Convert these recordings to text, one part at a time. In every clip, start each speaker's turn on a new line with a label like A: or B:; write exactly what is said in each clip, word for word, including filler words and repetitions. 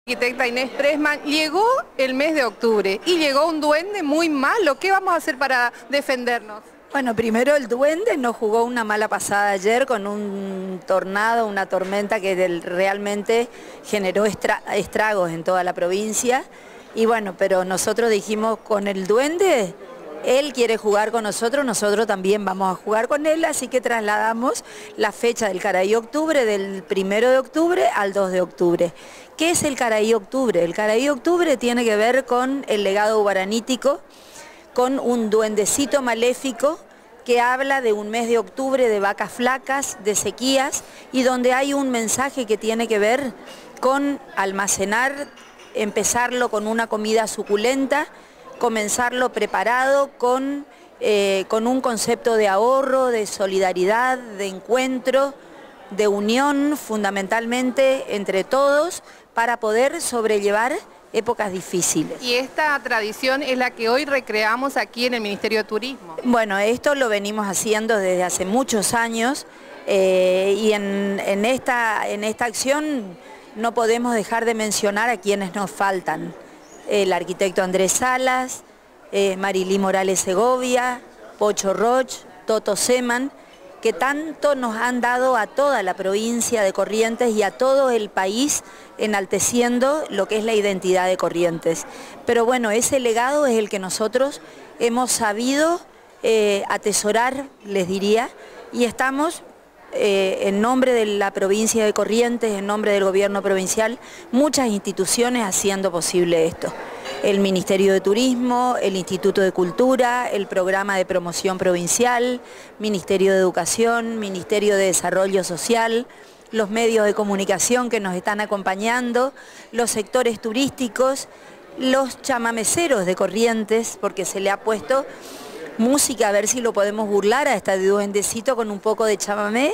A: Arquitecta Inés Pressman, llegó el mes de octubre y llegó un duende muy malo. ¿Qué vamos a hacer para defendernos?
B: Bueno, primero el duende nos jugó una mala pasada ayer con un tornado, una tormenta que del, realmente generó estra, estragos en toda la provincia. Y bueno, pero nosotros dijimos con el duende, él quiere jugar con nosotros, nosotros también vamos a jugar con él, así que trasladamos la fecha del Caraí Octubre del primero de octubre al dos de octubre. ¿Qué es el Caraí Octubre? El Caraí Octubre tiene que ver con el legado guaranítico, con un duendecito maléfico que habla de un mes de octubre de vacas flacas, de sequías, y donde hay un mensaje que tiene que ver con almacenar, empezarlo con una comida suculenta, comenzarlo preparado con, eh, con un concepto de ahorro, de solidaridad, de encuentro, de unión fundamentalmente entre todos para poder sobrellevar épocas difíciles.
A: Y esta tradición es la que hoy recreamos aquí en el Ministerio de Turismo.
B: Bueno, esto lo venimos haciendo desde hace muchos años eh, y en, en, esta, en esta acción no podemos dejar de mencionar a quienes nos faltan. El arquitecto Andrés Salas, eh, Marilí Morales Segovia, Pocho Roch, Toto Seman, que tanto nos han dado a toda la provincia de Corrientes y a todo el país enalteciendo lo que es la identidad de Corrientes. Pero bueno, ese legado es el que nosotros hemos sabido eh, atesorar, les diría, y estamos eh, en nombre de la provincia de Corrientes, en nombre del gobierno provincial, muchas instituciones haciendo posible esto. El Ministerio de Turismo, el Instituto de Cultura, el Programa de Promoción Provincial, Ministerio de Educación, Ministerio de Desarrollo Social, los medios de comunicación que nos están acompañando, los sectores turísticos, los chamameceros de Corrientes, porque se le ha puesto música, a ver si lo podemos burlar a este duendecito con un poco de chamamé,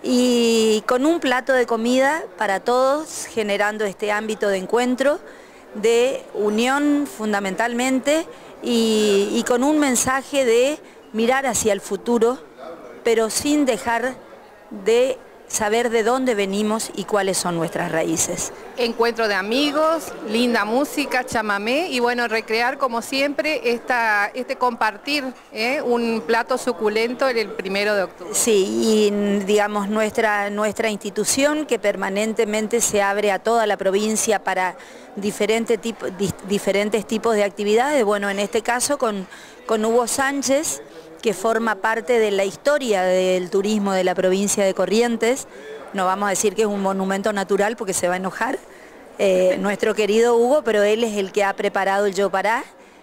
B: y con un plato de comida para todos, generando este ámbito de encuentro, de unión fundamentalmente y, y con un mensaje de mirar hacia el futuro, pero sin dejar de saber de dónde venimos y cuáles son nuestras raíces.
A: Encuentro de amigos, linda música, chamamé y bueno, recrear como siempre esta, este compartir ¿eh? un plato suculento el primero de octubre.
B: Sí, y digamos nuestra, nuestra institución que permanentemente se abre a toda la provincia para diferente tipo, di, diferentes tipos de actividades, bueno, en este caso con, con Hugo Sánchez, que forma parte de la historia del turismo de la provincia de Corrientes. No vamos a decir que es un monumento natural porque se va a enojar eh, nuestro querido Hugo, pero él es el que ha preparado el Yopará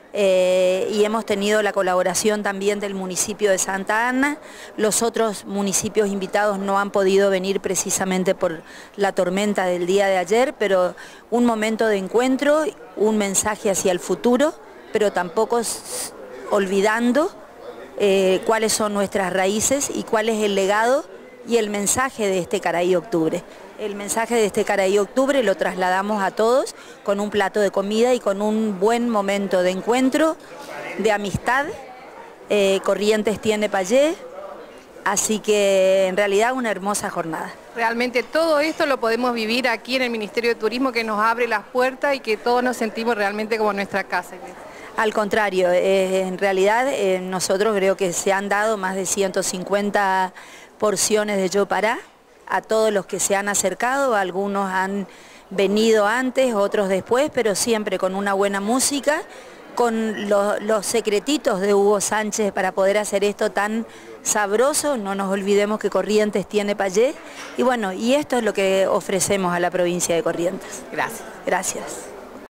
B: eh, y hemos tenido la colaboración también del municipio de Santa Ana. Los otros municipios invitados no han podido venir precisamente por la tormenta del día de ayer, pero un momento de encuentro, un mensaje hacia el futuro, pero tampoco olvidando Eh, cuáles son nuestras raíces y cuál es el legado y el mensaje de este Caraí Octubre. El mensaje de este Caraí Octubre lo trasladamos a todos con un plato de comida y con un buen momento de encuentro, de amistad. eh, Corrientes tiene payé, así que en realidad una hermosa jornada.
A: Realmente todo esto lo podemos vivir aquí en el Ministerio de Turismo, que nos abre las puertas y que todos nos sentimos realmente como nuestra casa.
B: Al contrario, eh, en realidad eh, nosotros creo que se han dado más de ciento cincuenta porciones de Yopará a todos los que se han acercado, algunos han venido antes, otros después, pero siempre con una buena música, con lo, los secretitos de Hugo Sánchez para poder hacer esto tan sabroso. No nos olvidemos que Corrientes tiene payé y bueno, y esto es lo que ofrecemos a la provincia de Corrientes.
A: Gracias.
B: Gracias.